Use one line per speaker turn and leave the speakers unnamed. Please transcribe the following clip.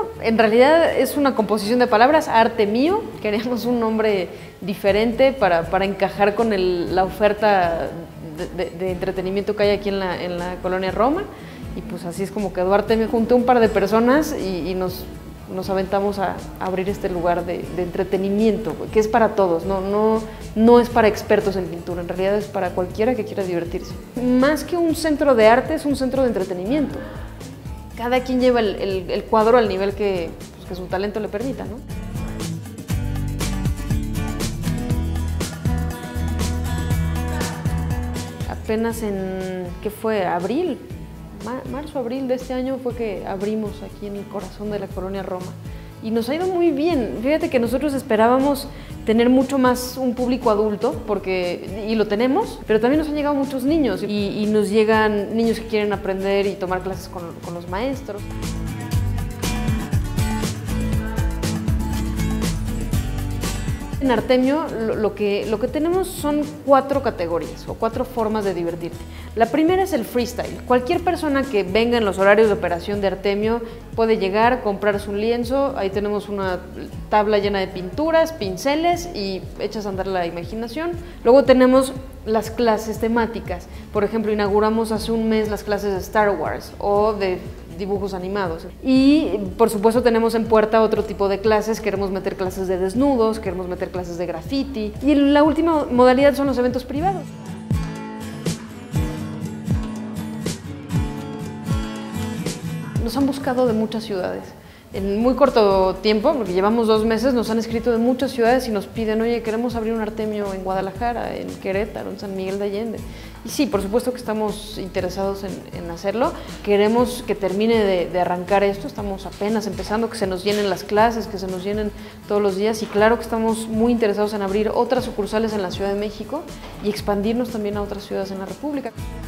en realidad es una composición de palabras, Arte Mío. Queríamos un nombre diferente para encajar con la oferta de entretenimiento que hay aquí en la colonia Roma, y pues así es como quedó Arte Mío. Junté un par de personas y nos aventamos a abrir este lugar de entretenimiento, que es para todos, no es para expertos en pintura, en realidad es para cualquiera que quiera divertirse. Más que un centro de arte, es un centro de entretenimiento. Cada quien lleva el cuadro al nivel que su talento le permita, ¿no? Apenas ¿qué fue? ¿Abril? Marzo, abril de este año fue que abrimos aquí en el corazón de la colonia Roma. Y nos ha ido muy bien. Fíjate que nosotros esperábamos tener mucho más un público adulto, y lo tenemos, pero también nos han llegado muchos niños y nos llegan niños que quieren aprender y tomar clases con los maestros. En Artemio lo que tenemos son 4 categorías o 4 formas de divertirte. La primera es el freestyle. Cualquier persona que venga en los horarios de operación de Artemio puede llegar, comprarse un lienzo, ahí tenemos una tabla llena de pinturas, pinceles y echas a andar la imaginación. Luego tenemos las clases temáticas. Por ejemplo, inauguramos hace un mes las clases de Star Wars o de dibujos animados. Y por supuesto tenemos en puerta otro tipo de clases, queremos meter clases de desnudos, queremos meter clases de graffiti, y la última modalidad son los eventos privados. Nos han buscado de muchas ciudades. En muy corto tiempo, porque llevamos 2 meses, nos han escrito de muchas ciudades y nos piden, oye, queremos abrir un Artemio en Guadalajara, en Querétaro, en San Miguel de Allende. Y sí, por supuesto que estamos interesados en hacerlo. Queremos que termine de arrancar esto, estamos apenas empezando, que se nos llenen las clases, que se nos llenen todos los días, y claro que estamos muy interesados en abrir otras sucursales en la Ciudad de México y expandirnos también a otras ciudades en la República.